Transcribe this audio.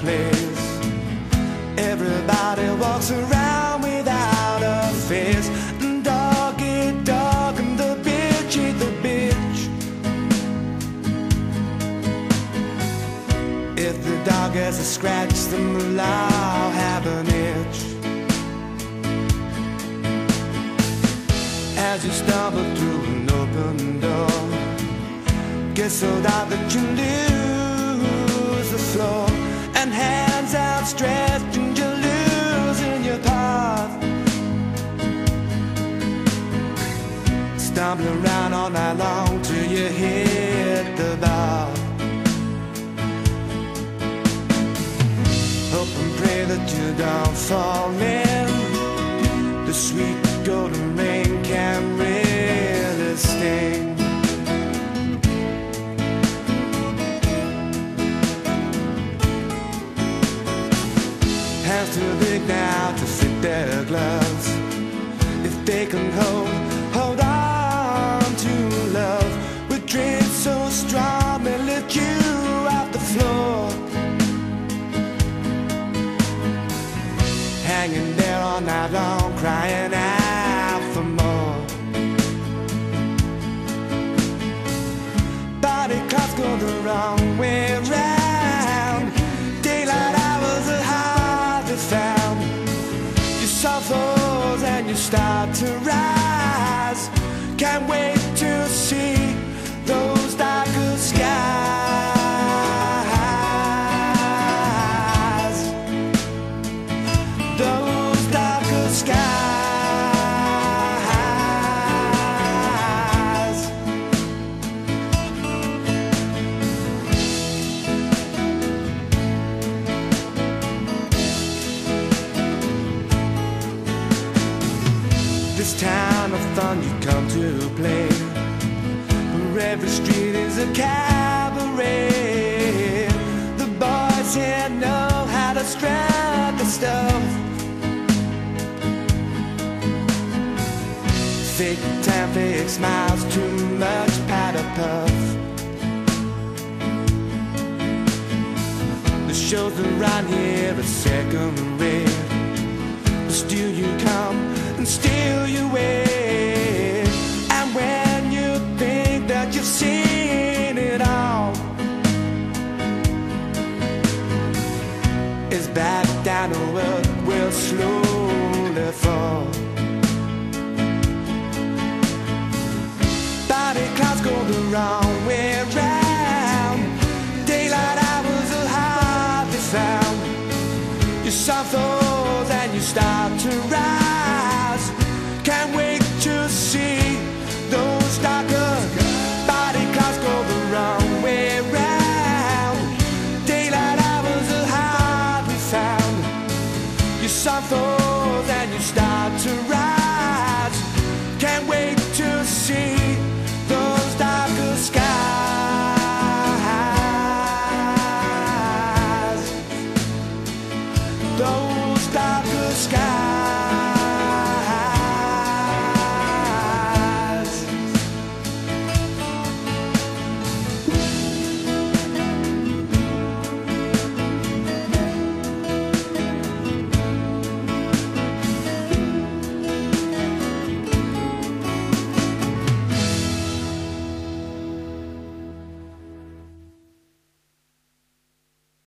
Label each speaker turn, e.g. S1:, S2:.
S1: place. Everybody walks around without a face. Dog eat dog and the bitch eat the bitch. If the dog has a scratch, then the law have an itch. As you stumble through an open door, get so dark that you lose the floor, and hands outstretched and you're losing your path. Stumbling around all night long till you hit the bar. Hope and pray that you don't fall in. The sweet golden rain can really sting. Hands too big now to fit their gloves. If they can hold on to love, with dreams so strong they lift you off the floor. Hanging there all night long, crying out for more. Body clocks go the wrong way round. Daylight hours are hardly found. You suffer and you start to rise. Can't wait to see those darker skies. Those darker skies. This town of fun you come to play, where every street is a cabaret. The boys here know how to strut the stuff. Fake tan, fake smiles, too much powder puff. The shows around here are second rate. Still you come and still you wait. And when you think that you've seen it all, it's back down to earth, will slowly fall. Body clouds go the wrong way round. Daylight hours are hardly found. You suffer and you start to rise.